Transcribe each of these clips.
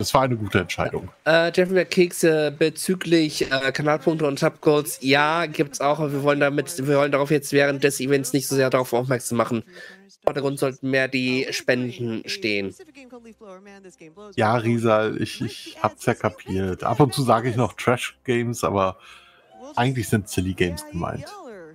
Das war eine gute Entscheidung. Jeffrey Kekse bezüglich Kanalpunkte und Tab-Codes, ja, gibt's auch, aber wir wollen darauf jetzt während des Events nicht so sehr darauf aufmerksam machen. Im Vordergrund sollten mehr die Spenden stehen. Ja, Risa, ich hab's ja kapiert. Ab und zu sage ich noch Trash-Games, aber eigentlich sind Silly Games gemeint.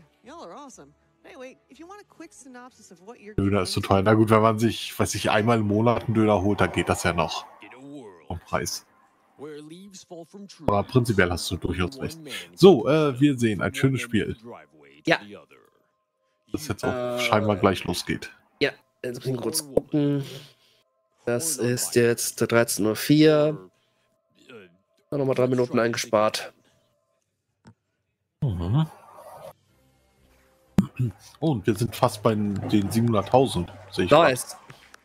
Döner ist so teuer. Na gut, wenn man sich, weiß ich, einmal im Monat einen Döner holt, dann geht das ja noch. Vom Preis. Aber prinzipiell hast du durchaus recht. So, wir sehen ein schönes Spiel. Ja. Das jetzt auch scheinbar gleich losgeht. Ja, jetzt müssen wir kurz gucken. Das ist jetzt 13:04 Uhr. Nochmal 3 Minuten eingespart. Mhm. Oh, und wir sind fast bei den 700.000. Sehe ich. Nice.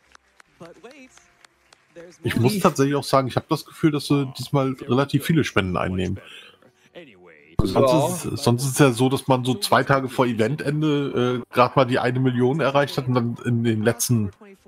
Ich muss tatsächlich auch sagen, ich habe das Gefühl, dass wir diesmal relativ viele Spenden einnehmen. Sonst ist es ja so, dass man so 2 Tage vor Eventende gerade mal die 1 Million erreicht hat und dann in den letzten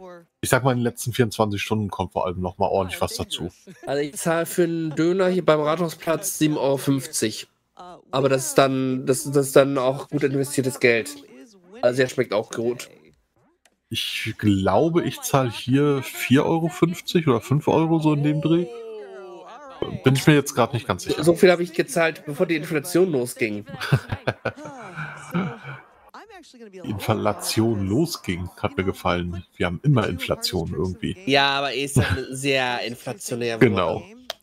24 Stunden kommt vor allem noch mal ordentlich was dazu. Also ich zahle für einen Döner hier beim Rathausplatz 7,50 €. Aber das ist dann auch gut investiertes Geld. Also der schmeckt auch gut. Ich glaube, ich zahle hier 4,50 € oder 5 € so in dem Dreh. Bin ich mir jetzt gerade nicht ganz sicher. So viel habe ich gezahlt, bevor die Inflation losging. Die Inflation losging, hat mir gefallen. Wir haben immer Inflation irgendwie. Ja, aber ist dann sehr inflationär. Genau.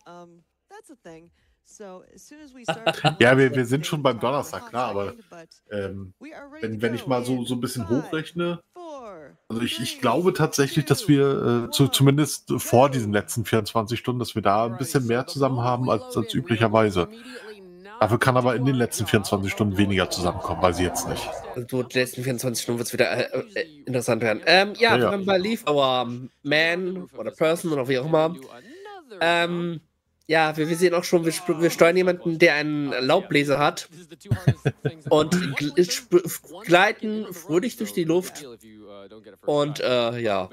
Ja, wir sind schon beim Donnerstag, klar, aber wenn ich mal so ein bisschen hochrechne, also ich glaube tatsächlich, dass wir zumindest vor diesen letzten 24 Stunden, dass wir da ein bisschen mehr zusammen haben als üblicherweise. Dafür kann aber in den letzten 24 Stunden weniger zusammenkommen, weiß ich jetzt nicht. Also die letzten 24 Stunden wird es wieder interessant werden. Ja, wir haben bei Leave Our Man oder Person oder wie auch immer. Ja, wir sehen auch schon, wir steuern jemanden, der einen Laubbläser hat und gleiten fröhlich durch die Luft und ja,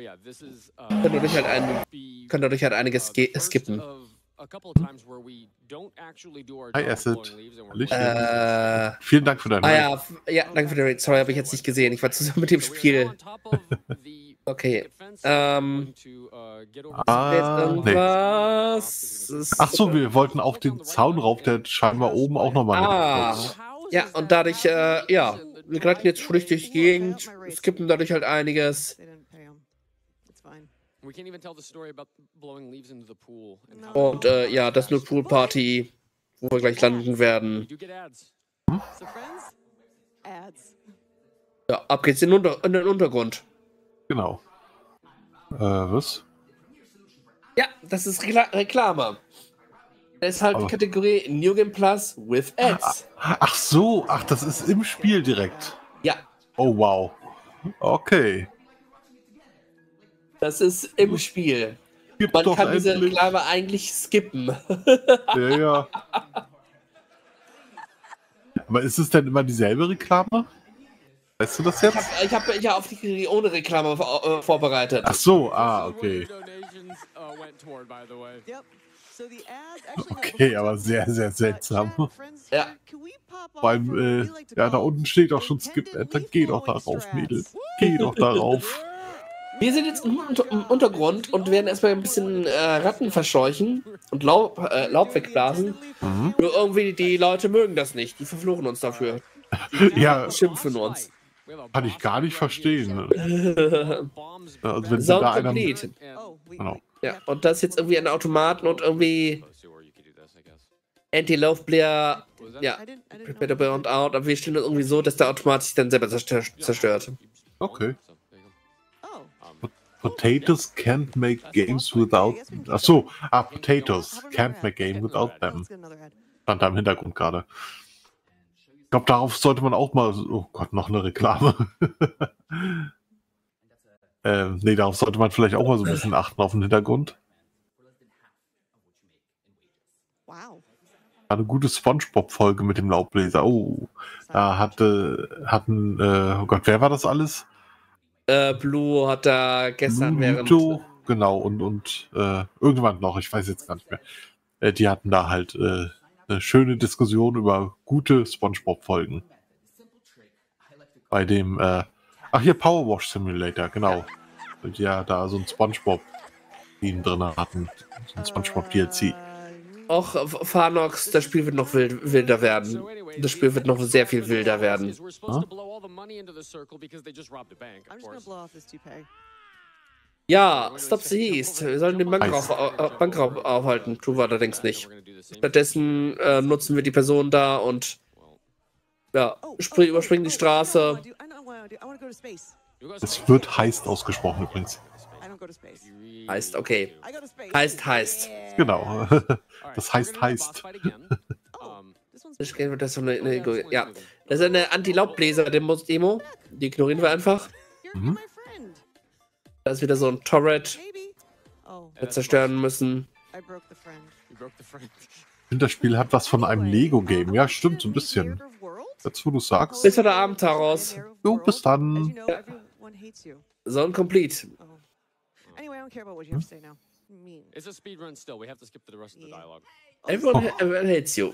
können dadurch halt einiges skippen. Hi Acid. Vielen Dank für deine ja, danke für den Raid. Sorry, habe ich jetzt nicht gesehen. Ich war zusammen mit dem Spiel. Okay. Irgendwas? Nee. Ach so, wir wollten auf den Zaun rauf, der scheinbar oben auch nochmal ja, und dadurch, ja, wir gleiten jetzt fröhlich durch die Gegend, skippen dadurch halt einiges. Und ja, das ist eine Poolparty, wo wir gleich landen werden. Ja, ab geht's in den Untergrund. Genau. Was? Ja, das ist Reklame. Das ist halt die Kategorie New Game Plus with Ads. Ach so, das ist im Spiel direkt. Ja. Oh, wow. Okay. Das ist im Spiel. Man kann diese Reklame eigentlich skippen. Ja. Aber ist es denn immer dieselbe Reklame? Weißt du das jetzt? Ich hab ja auf die Kategorie ohne Reklame vorbereitet. Ach so, okay. Okay, aber sehr, sehr seltsam. Ja. Vor allem, ja, da unten steht auch schon Skip Enter. Geh doch darauf, Mädel. Geh doch darauf. Wir sind jetzt im Untergrund und werden erstmal ein bisschen Ratten verscheuchen und Laub wegblasen. Nur irgendwie, die Leute mögen das nicht. Die verfluchen uns dafür. Die schimpfen uns. Kann ich gar nicht verstehen. Also wenn Sound da einer... Genau. Ja, und das ist jetzt irgendwie ein Automaten und irgendwie Anti-Love-Player, ja, prepare to burn out, aber wir stehen das irgendwie so, dass der Automat sich dann selber zerstört. Okay. Potatoes can't make games without... Achso, Potatoes can't make game without them. Stand da im Hintergrund gerade. Ich glaube, darauf sollte man auch mal... Oh Gott, noch eine Reklame. Nee, darauf sollte man vielleicht auch mal so ein bisschen achten auf den Hintergrund. Eine gute SpongeBob-Folge mit dem Laubbläser. Oh, da oh Gott, wer war das alles? Blue hat da gestern Nito, genau, und irgendwann noch, ich weiß jetzt gar nicht mehr. Die hatten da halt eine schöne Diskussion über gute SpongeBob-Folgen. Bei dem, hier Power Wash Simulator, genau. Die ja da so ein SpongeBob-Theme drin hatten. So ein SpongeBob-DLC. Auch Farnox, das Spiel wird noch wilder werden. Das Spiel wird noch sehr viel wilder werden. Ja, Stop the East. Wir sollen den Bankraub aufhalten. Tun wir allerdings nicht. Stattdessen nutzen wir die Person da und überspringen die Straße. Es wird heißt ausgesprochen übrigens. Heißt, okay. Heißt. Genau. Das heißt. Ja, das ist eine Anti-Laubbläser-Demo. Die ignorieren wir einfach. Mhm. Da ist wieder so ein Turret. Wir zerstören müssen. Ich finde, das Spiel hat was von einem Lego-Game. Ja, stimmt, so ein bisschen. Jetzt, wo du sagst. Bis heute Abend raus. Jo, bis dann. Ja. Zone complete. Everyone hates you.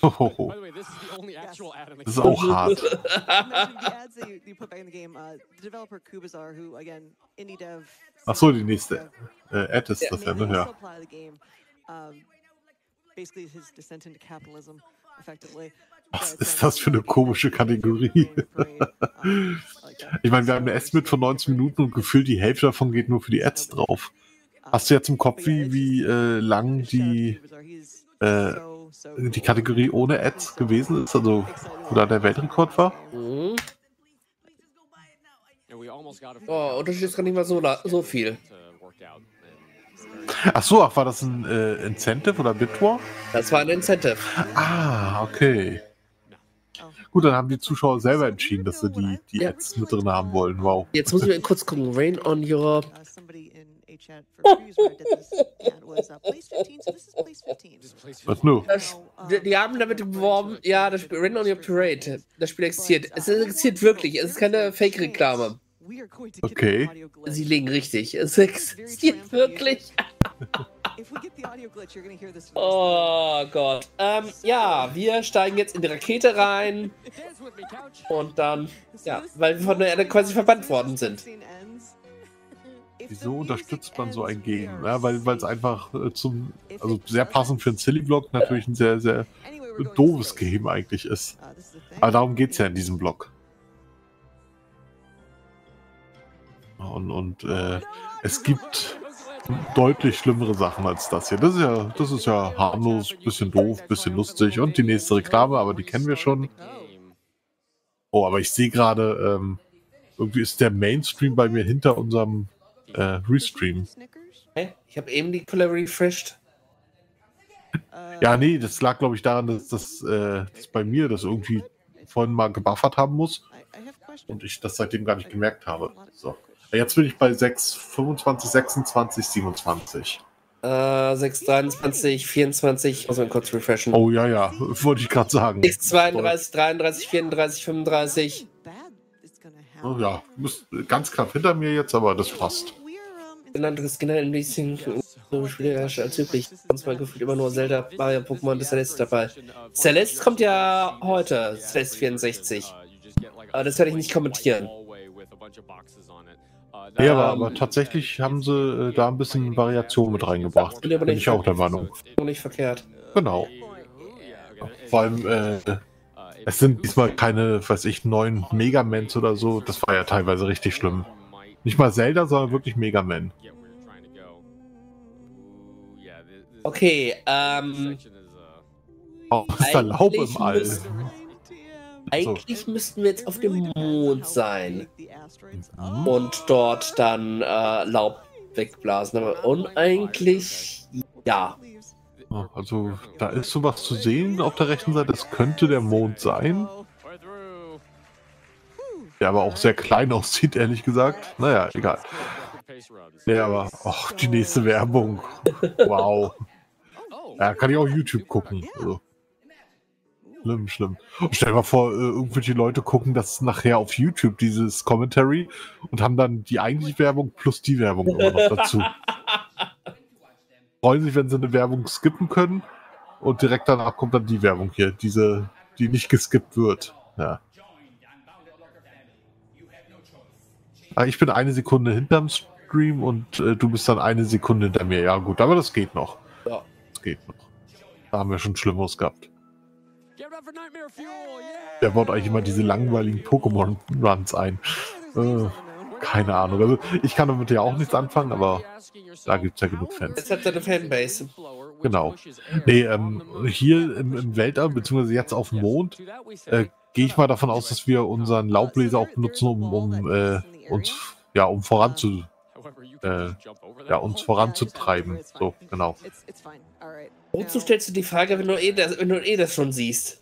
Das ist auch hart. Achso, die nächste. Ad ist das ja, ne? Ja. Was ist das für eine komische Kategorie? Ich meine, wir haben eine Estimate von 19 Minuten und gefühlt die Hälfte davon geht nur für die Ads drauf. Hast du jetzt im Kopf, wie lang die Kategorie ohne Ads gewesen ist? Also, wo da der Weltrekord war? Mhm. Oh, Unterschied ist gar nicht mal so viel. Achso, war das ein Incentive oder Bitwar? Das war ein Incentive. Ah, okay. Gut, dann haben die Zuschauer selber entschieden, dass sie die Ads mit drin haben wollen. Wow. Jetzt muss ich kurz gucken. Rain on Europe. Was nur? Die haben damit beworben, ja, das Spiel Rain on Your Parade. Das Spiel existiert. Es existiert wirklich. Es ist keine Fake-Reklame. Okay. Sie liegen richtig. Es existiert wirklich. Oh Gott. Ja, wir steigen jetzt in die Rakete rein. Und dann, ja, weil wir von der Erde quasi verbannt worden sind. Wieso unterstützt man so ein Game? Ja, weil es einfach also sehr passend für einen Silly-Block natürlich ein sehr, sehr doofes Game eigentlich ist. Aber darum geht es ja in diesem Block. Und es gibt deutlich schlimmere Sachen als das hier. Das ist ja harmlos, bisschen doof, bisschen lustig. Und die nächste Reklame, aber die kennen wir schon. Oh, aber ich sehe gerade, irgendwie ist der Mainstream bei mir hinter unserem Restream. Ich habe eben die Quelle refreshed. Ja, nee, das lag, glaube ich, daran, dass bei mir das irgendwie vorhin mal gebuffert haben muss. Und ich das seitdem gar nicht gemerkt habe. So. Jetzt bin ich bei 6, 25, 26, 27. 6, 23, 24. Muss man kurz refreshen. Oh ja, wollte ich gerade sagen. 6, 32, 33, 34, 35. Oh, ja, ganz knapp hinter mir jetzt, aber das passt. Ein anderes generell ein bisschen so schwierig als üblich. Sonst mal gefühlt immer nur Zelda, Mario, Pokémon, das Celeste dabei. Celeste kommt ja heute, Celeste 64. Aber das werde ich nicht kommentieren. Ja, aber tatsächlich haben sie da ein bisschen Variation mit reingebracht. Bin ich auch der Meinung. Nicht verkehrt. Genau. Vor allem, es sind diesmal keine, weiß ich, neuen Megamans oder so. Das war ja teilweise richtig schlimm. Nicht mal Zelda, sondern wirklich Mega Man. Okay, Oh, ist da Laub im All? Eigentlich müssten wir jetzt auf dem Mond sein. Und dort dann Laub wegblasen. Und eigentlich, ja. Also, da ist sowas zu sehen auf der rechten Seite. Das könnte der Mond sein. Der aber auch sehr klein aussieht, ehrlich gesagt. Naja, egal. Ja, aber, ach, die nächste Werbung. Wow. Ja, kann ich auch YouTube gucken. Also. Schlimm. Stell dir mal vor, irgendwelche Leute gucken das nachher auf YouTube, dieses Commentary, und haben dann die eigentliche Werbung plus die Werbung immer noch dazu. freuen sich, wenn sie eine Werbung skippen können. Und direkt danach kommt dann die Werbung hier, diese, die nicht geskippt wird. Ja. Aber ich bin 1 Sekunde hinterm Stream und du bist dann 1 Sekunde hinter mir. Ja gut, aber das geht noch. Ja. Das geht noch. Da haben wir schon Schlimmeres gehabt. Der baut eigentlich immer diese langweiligen Pokémon-Runs ein. Keine Ahnung. Also ich kann damit ja auch nichts anfangen, aber da gibt es ja genug Fans. Jetzt hat seine Fanbase. Genau. Nee, hier im Weltall, beziehungsweise jetzt auf dem Mond, gehe ich mal davon aus, dass wir unseren Laubbläser auch benutzen, um uns voranzutreiben. So, genau. Wozu stellst du die Frage, wenn du das schon siehst?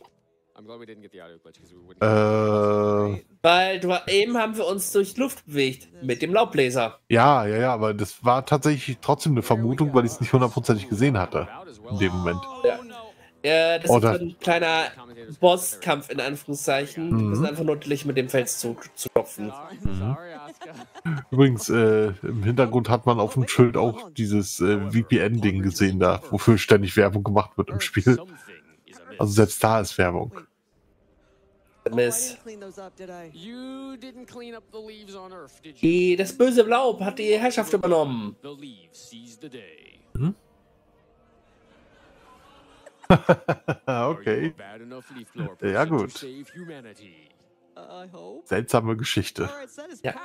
Weil eben haben wir uns durch Luft bewegt mit dem Laubbläser. Ja, aber das war tatsächlich trotzdem eine Vermutung, weil ich es nicht hundertprozentig gesehen hatte in dem Moment. Ja, das ist so ein kleiner Bosskampf in Anführungszeichen. Wir sind einfach nur mit dem Fels zu klopfen. Übrigens, im Hintergrund hat man auf dem Schild auch dieses VPN-Ding gesehen, da, wofür ständig Werbung gemacht wird im Spiel. Also selbst da ist Werbung. Miss. Das böse Laub hat die Herrschaft übernommen. Okay. Ja gut. Seltsame Geschichte. Ja.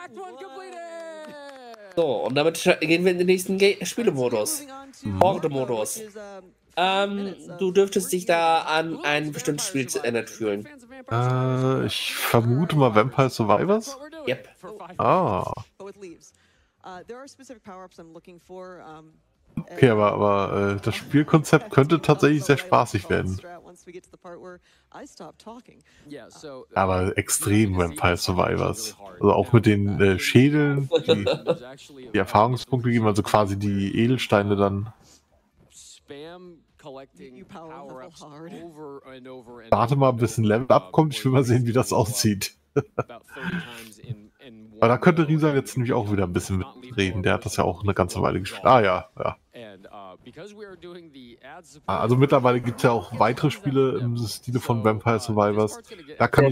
So, und damit gehen wir in den nächsten Spielemodus. Horde-Modus. Du dürftest dich da an ein bestimmtes Spiel erinnert fühlen. Ich vermute mal Vampire Survivors? Yep. Ah. Okay, aber das Spielkonzept könnte tatsächlich sehr spaßig werden. Aber extrem Vampire Survivors. Also auch mit den Schädeln, die Erfahrungspunkte geben, also quasi die Edelsteine dann. Warte mal, bis ein Level abkommt, ich will mal sehen, wie das aussieht. Aber da könnte Risa jetzt nämlich auch wieder ein bisschen mitreden. Der hat das ja auch eine ganze Weile gespielt. Ah ja. Also mittlerweile gibt es ja auch weitere Spiele im Stile von Vampire Survivors. Da kann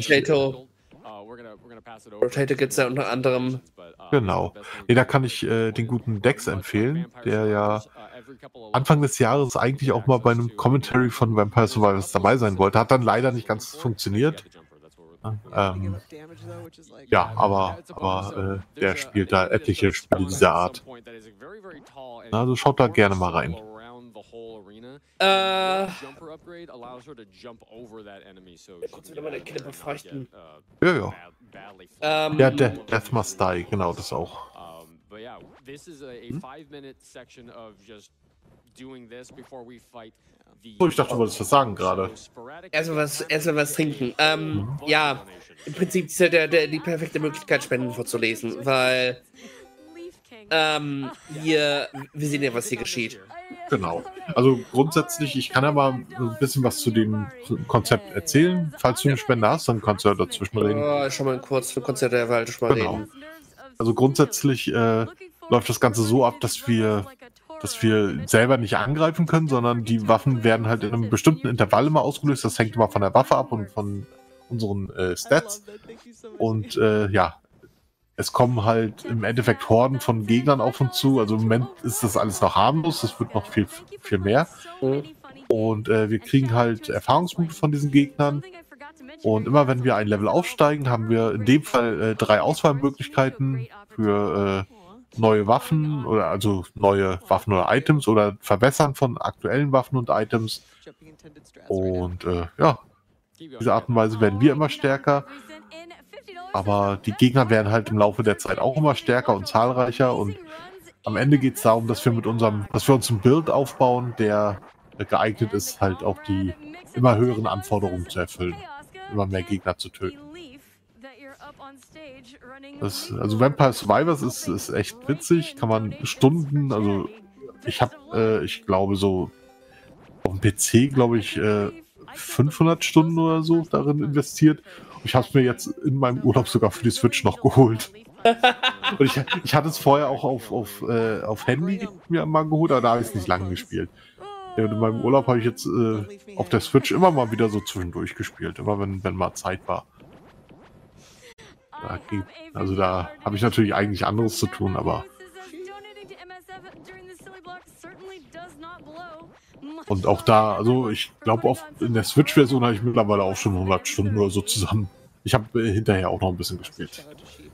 Rotator gibt es ja unter anderem. Genau. Nee, da kann ich den guten Dex empfehlen, der ja Anfang des Jahres eigentlich auch mal bei einem Commentary von Vampire Survivors dabei sein wollte. Hat dann leider nicht ganz funktioniert. Ja, aber der spielt da etliche Spiele dieser Art. Also schaut da gerne mal rein. Kurz wieder meine Kinder befeuchten. Ja. Ja, Death Must Die, genau, das auch. So, ich dachte, du wolltest was sagen gerade. Erstmal was trinken. Ja, im Prinzip ist ja die perfekte Möglichkeit, Spenden vorzulesen, weil wir sehen ja, was hier geschieht. Genau. Also grundsätzlich, ich kann ja mal ein bisschen was zu dem Konzept erzählen. Falls du eine Spende hast, dann kannst du ja dazwischen reden. Oh, schon mal kurz, du kannst ja derweil schon mal reden. Also grundsätzlich läuft das Ganze so ab, dass wir selber nicht angreifen können, sondern die Waffen werden halt in einem bestimmten Intervall immer ausgelöst. Das hängt immer von der Waffe ab und von unseren Stats. Und es kommen halt im Endeffekt Horden von Gegnern auf uns zu. Also im Moment ist das alles noch harmlos, das wird noch viel, viel mehr. Und wir kriegen halt Erfahrungspunkte von diesen Gegnern. Und immer wenn wir ein Level aufsteigen, haben wir in dem Fall 3 Auswahlmöglichkeiten für neue Waffen oder oder Items oder Verbessern von aktuellen Waffen und Items. Und diese Art und Weise werden wir immer stärker. Aber die Gegner werden halt im Laufe der Zeit auch immer stärker und zahlreicher. Und am Ende geht es darum, dass wir uns einen Build aufbauen, der geeignet ist, halt auch die immer höheren Anforderungen zu erfüllen. Immer mehr Gegner zu töten. Also Vampire Survivors ist echt witzig, kann man Stunden, also ich glaube so auf dem PC, 500 Stunden oder so darin investiert. Ich habe es mir jetzt in meinem Urlaub sogar für die Switch noch geholt. Und ich hatte es vorher auch auf Handy mir mal geholt, aber da habe ich es nicht lange gespielt. Ja, und in meinem Urlaub habe ich jetzt auf der Switch immer mal wieder so zwischendurch gespielt, immer wenn mal Zeit war. Also da habe ich natürlich eigentlich anderes zu tun, aber... Und auch da, also ich glaube, in der Switch-Version habe ich mittlerweile auch schon 100 Stunden oder so zusammen. Ich habe hinterher auch noch ein bisschen gespielt.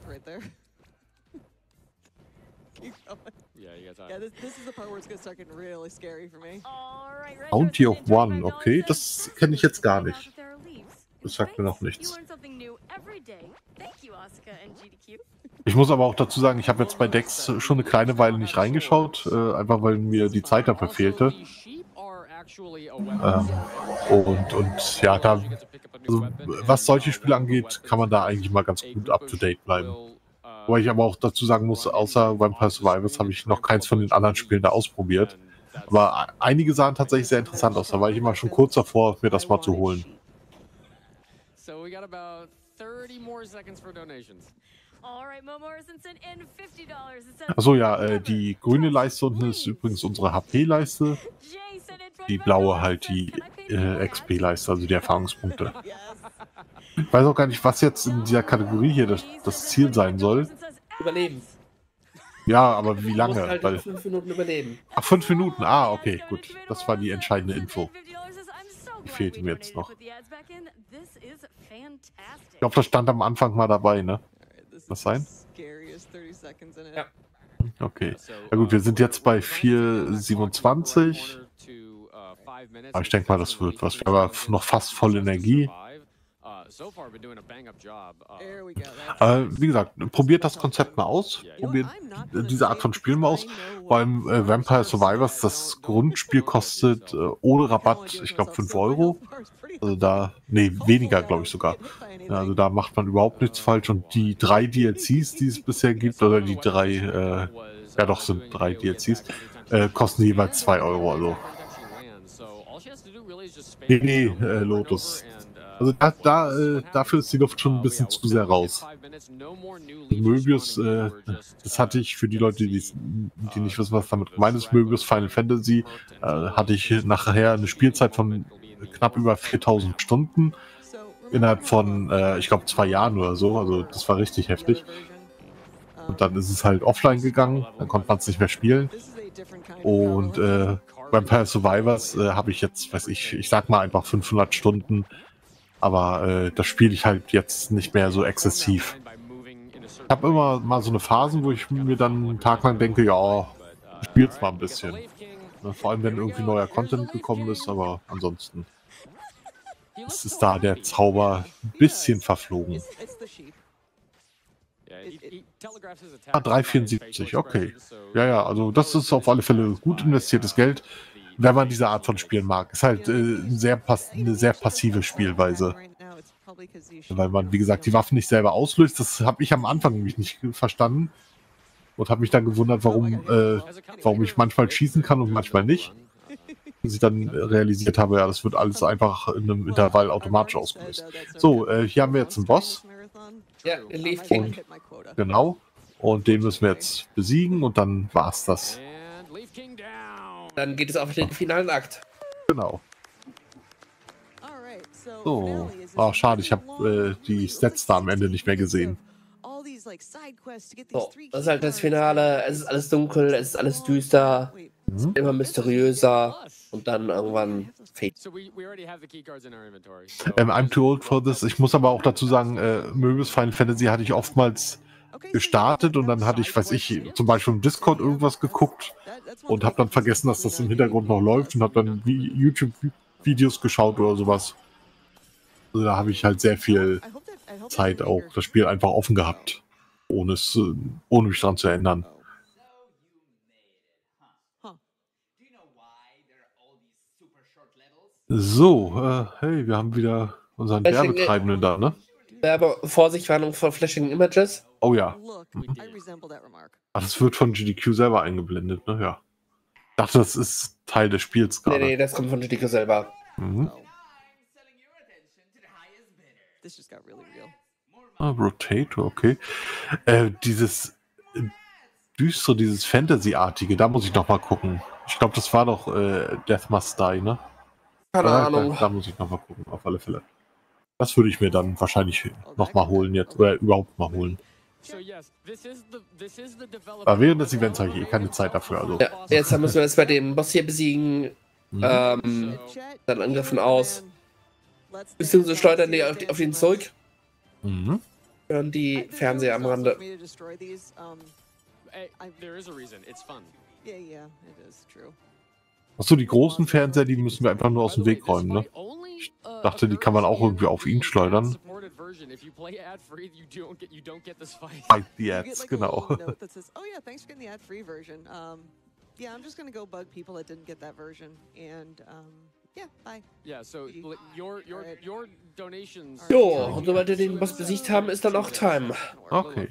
Bounty of One, okay, das kenne ich jetzt gar nicht. Das sagt mir noch nichts. Ich muss aber auch dazu sagen, ich habe jetzt bei Dex schon eine kleine Weile nicht reingeschaut, einfach weil mir die Zeit dafür fehlte. Und ja, da, also, was solche Spiele angeht, kann man da eigentlich mal ganz gut up-to-date bleiben. Wobei ich aber auch dazu sagen muss, außer Vampire Survivors habe ich noch keins von den anderen Spielen da ausprobiert. Aber einige sahen tatsächlich sehr interessant aus. Da war ich immer schon kurz davor, mir das mal zu holen. Achso, ja, die grüne Leiste unten ist übrigens unsere HP-Leiste. Die blaue halt die XP-Leiste, also die Erfahrungspunkte. Ich weiß auch gar nicht, was jetzt in dieser Kategorie hier das Ziel sein soll. Überleben. Ja, aber wie lange? Halt Weil 5 Minuten überleben. Ach, 5 Minuten. Ah, okay, gut. Das war die entscheidende Info. Die fehlte mir jetzt noch. Ich glaube, das stand am Anfang mal dabei, ne? Was sein? Ja. Okay. Ja gut, wir sind jetzt bei 4,27. Aber ich denke mal, das wird was. Wir haben aber noch fast voll Energie. Wie gesagt, probiert das Konzept mal aus. Probiert diese Art von Spiel mal aus. Beim Vampire Survivors, das Grundspiel kostet ohne Rabatt, ich glaube, 5 Euro. Also da, nee, weniger, glaube ich sogar. Also da macht man überhaupt nichts falsch. Und die 3 DLCs, die es bisher gibt, oder die 3, ja doch, sind 3 DLCs, kosten jeweils 2 Euro. Also. Nee, Lotus. Also dafür ist die Luft schon ein bisschen zu sehr raus. Möbius, das hatte ich für die Leute, die nicht wissen, was damit gemeint ist, Möbius Final Fantasy, hatte ich nachher eine Spielzeit von knapp über 4000 Stunden innerhalb von, ich glaube, 2 Jahren oder so. Also das war richtig heftig. Und dann ist es halt offline gegangen, dann konnte man es nicht mehr spielen. Und Vampire Survivors habe ich jetzt, weiß ich sag mal einfach 500 Stunden. Aber das spiele ich halt jetzt nicht mehr so exzessiv. Ich habe immer mal so eine Phase, wo ich mir dann einen Tag lang denke, ja, ich spiel's mal ein bisschen. Vor allem, wenn irgendwie neuer Content gekommen ist, aber ansonsten ist da der Zauber ein bisschen verflogen. Ah, 3,74, okay. Ja, also das ist auf alle Fälle gut investiertes Geld, wenn man diese Art von Spielen mag. Ist halt eine sehr passive Spielweise. Weil man, wie gesagt, die Waffen nicht selber auslöst. Das habe ich am Anfang nämlich nicht verstanden. Und habe mich dann gewundert, warum ich manchmal schießen kann und manchmal nicht. Bis ich dann realisiert habe, ja, das wird alles einfach in einem Intervall automatisch ausgelöst. So, hier haben wir jetzt einen Boss. Ja, Leaf King. Genau. Und den müssen wir jetzt besiegen und dann war's das. Dann geht es auf den finalen Akt. Genau. So. Ach, schade, ich habe die Stats da am Ende nicht mehr gesehen. So, das ist halt das Finale. Es ist alles dunkel, es ist alles düster, es ist immer mysteriöser und dann irgendwann fade. I'm too old for this. Ich muss aber auch dazu sagen, Möbius Final Fantasy hatte ich oftmals gestartet und dann hatte ich, weiß ich, zum Beispiel im Discord irgendwas geguckt und habe dann vergessen, dass das im Hintergrund noch läuft und habe dann YouTube-Videos geschaut oder sowas. Also da habe ich halt sehr viel Zeit auch das Spiel einfach offen gehabt, ohne mich daran zu erinnern. So, hey, wir haben wieder unseren Werbetreibenden da, ne? Vorsichtswarnung vor Flashing Images. Oh ja. Ach, das wird von GDQ selber eingeblendet, ne? Ja. Ich dachte, das ist Teil des Spiels gerade. Nee, das kommt von GDQ selber. Rotator, okay. Dieses düstere, dieses Fantasy-artige, da muss ich noch mal gucken. Ich glaube, das war doch Death Must Die, ne? Keine Ahnung. Da muss ich noch mal gucken, auf alle Fälle. Das würde ich mir dann wahrscheinlich noch mal holen jetzt, oder überhaupt mal holen. Aber während des Events habe ich eh keine Zeit dafür. Also. Ja, jetzt müssen wir das bei dem Boss hier besiegen. Dann Angriffen aus. Beziehungsweise schleudern die auf ihn zurück. Hören die Fernseher am Rande. Achso, die großen Fernseher, die müssen wir einfach nur aus dem Weg räumen, ne? Ich dachte, die kann man auch irgendwie auf ihn schleudern. Fight the ads, genau. Yeah, I'm just gonna go bug people that didn't get that version, and yeah, bye. Yeah, so your donations. Jo, und sobald wir den Boss besiegt haben, ist dann auch Time. Okay.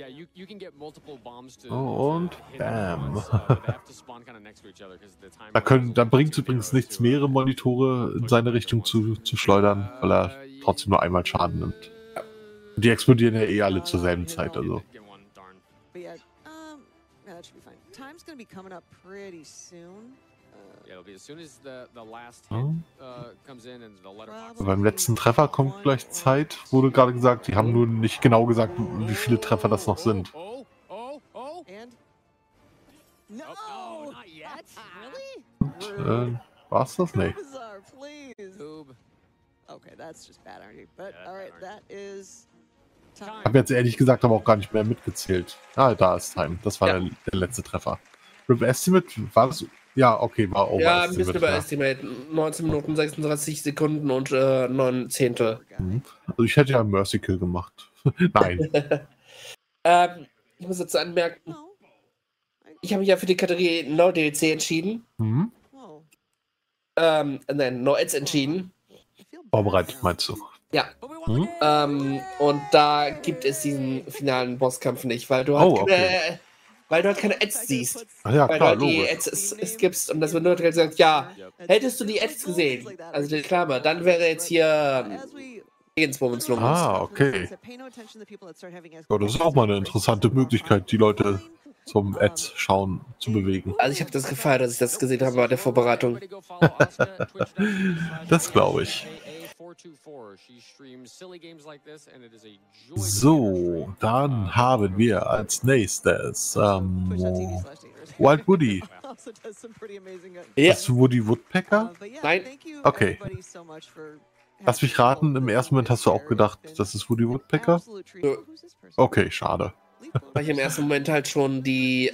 Oh, und bam. Da bringt es übrigens nichts, mehrere Monitore in seine Richtung zu schleudern, weil er trotzdem nur einmal Schaden nimmt. Und die explodieren ja eh alle zur selben Zeit, also. That should be fine. Time's gonna be coming up pretty soon. Yeah, it'll be as soon as the last hit comes in and the letterbox. Beim letzten Treffer kommt gleich Zeit, wurde gerade gesagt. Die haben nur nicht genau gesagt, wie viele Treffer das noch sind. And no, not yet. Und, war's das? Nee. Bizarre, please. Okay, that's just bad energy. But all right, that is. Ich habe jetzt ehrlich gesagt aber auch gar nicht mehr mitgezählt. Ah, da ist Time. Das war der letzte Treffer. River Estimate, war das? Ja, okay, war Over ja, ein bisschen über Estimate. 19 Minuten, 36 Sekunden und 9 Zehntel. Also ich hätte ja Mercy Kill gemacht. Nein. Ich muss jetzt anmerken, ich habe mich ja für die Kategorie No DLC entschieden. Nein, No Ads entschieden. Vorbereitet meinst du? Ja. Und da gibt es diesen finalen Bosskampf nicht, weil du halt keine Ads siehst. Ach ja, weil klar, du die Ads skippst und das wird nur gesagt, ja, hättest du die Ads gesehen, also die Reklame, dann wäre jetzt hier Lebensmomentslung. Ah, okay. Ja, das ist auch mal eine interessante Möglichkeit, die Leute zum Ads schauen zu bewegen. Also ich habe das gefeiert, dass ich das gesehen habe bei der Vorbereitung. Das glaube ich. So, dann haben wir als nächstes Wild Woody. Ja. Ist Woody Woodpecker? Nein. Okay. Lass mich raten, im ersten Moment hast du auch gedacht, das ist Woody Woodpecker? Okay, schade. Weil ich im ersten Moment halt schon die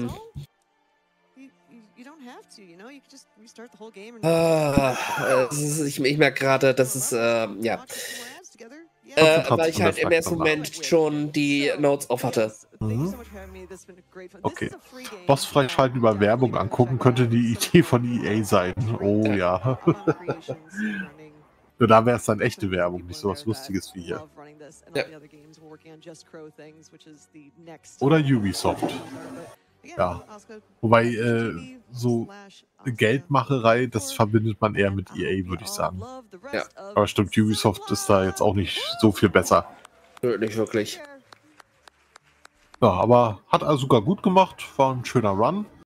ich merke gerade, dass es ja. Weil ich halt im ersten Moment schon die Notes auf hatte. Okay. Boss freischalten über Werbung angucken könnte die Idee von EA sein. Oh ja. Nur da wäre es dann echte Werbung, nicht so was Lustiges wie hier. Ja. Oder Ubisoft. Ja. Wobei, so Geldmacherei, das verbindet man eher mit EA, würde ich sagen. Ja. Aber stimmt, Ubisoft ist da jetzt auch nicht so viel besser. Nö, nicht wirklich. Ja, aber hat Asuka gut gemacht, war ein schöner Run.